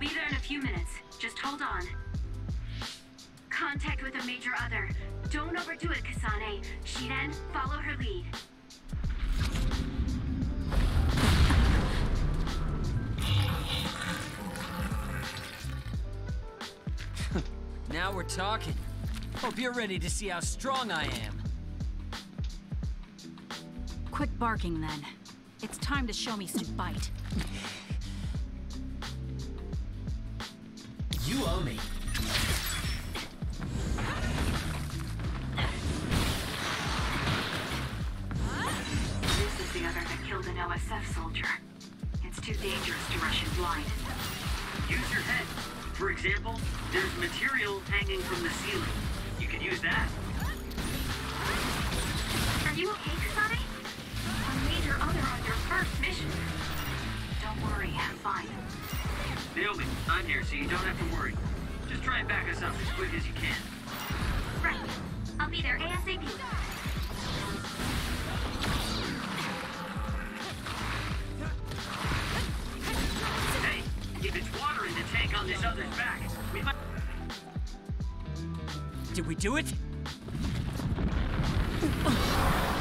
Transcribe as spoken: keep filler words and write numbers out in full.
be there in a few minutes. Just hold on. Contact with a major other. Don't overdo it, Kasane. Shiden, follow her lead. Now we're talking. Hope you're ready to see how strong I am. Quit barking, then. It's time to show me some bite. You owe me. This is the other that killed an O S F soldier. It's too dangerous to rush in blind. Use your head. For example, there's material hanging from the ceiling. You could use that. Are you okay, Kasane? A major other on your first mission. Don't worry, I'm fine. Naomi, I'm here, so you don't have to worry. Just try and back us up as quick as you can. Right. I'll be there ASAP. Hey, if it's water in the tank on this other's back, we might... Did we do it?